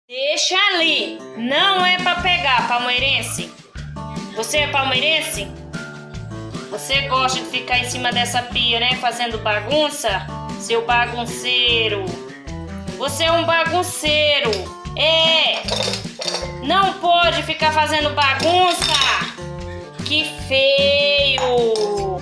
Deixa ali. Não é pra pegar, palmeirense. Você é palmeirense? Você gosta de ficar em cima dessa pia, né? Fazendo bagunça? Seu bagunceiro. Você é um bagunceiro. É. Não pode ficar fazendo bagunça. Que feio.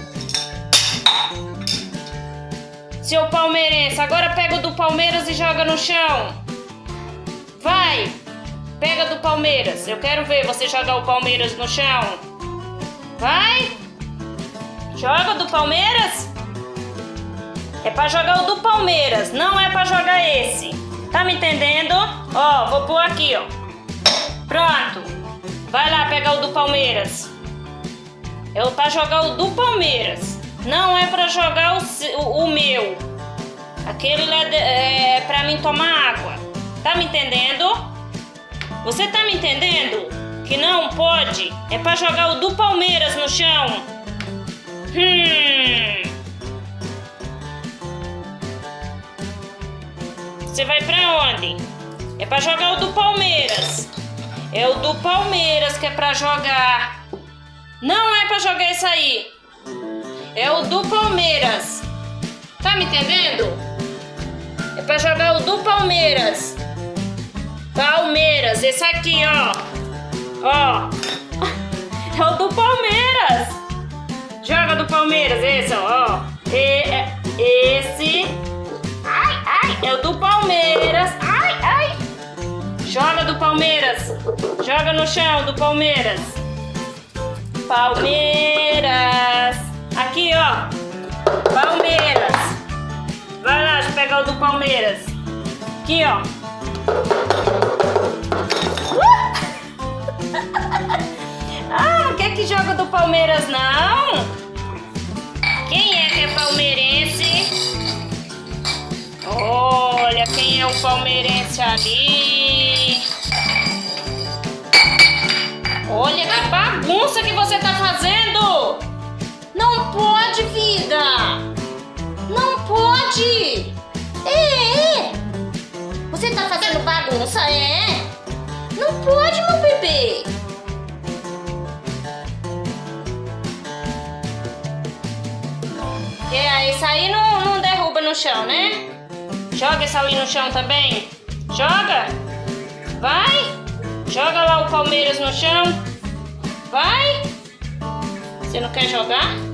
Seu palmeirense, agora pega o do Palmeiras e joga no chão. Vai, pega do Palmeiras. Eu quero ver você jogar o Palmeiras no chão. Vai. Joga do Palmeiras. É pra jogar o do Palmeiras, não é pra jogar esse. Tá me entendendo? Ó, vou pôr aqui, ó. Pronto. Vai lá pegar o do Palmeiras. É pra jogar o do Palmeiras. Não é pra jogar o meu. Aquele lá é pra mim tomar água. Tá me entendendo? Você tá me entendendo? Que não pode. É pra jogar o do Palmeiras no chão. Você vai pra onde? É pra jogar o do Palmeiras. É o do Palmeiras que é pra jogar. Não é pra jogar esse aí. É o do Palmeiras. Tá me entendendo? É pra jogar o do Palmeiras. Palmeiras, esse aqui, ó. Ó. É o do Palmeiras. Joga do Palmeiras, esse, ó. Esse. Ai, ai. É o do Palmeiras. Ai, ai. Joga do Palmeiras. Joga no chão do Palmeiras. Palmeiras. Aqui, ó. Palmeiras. Vai lá, deixa eu pegar o do Palmeiras. Aqui, ó. Ah, não quer que joga do Palmeiras, não? Quem é que é palmeirense? Olha, quem é o palmeirense ali? Olha que bagunça que você tá fazendo! Não pode, vida! Não pode! É! Você tá fazendo bagunça, é? Não pode, meu bebê! Isso aí não derruba no chão, né? Joga essa ali no chão também. Joga! Vai! Joga lá o Palmeiras no chão. Vai! Você não quer jogar?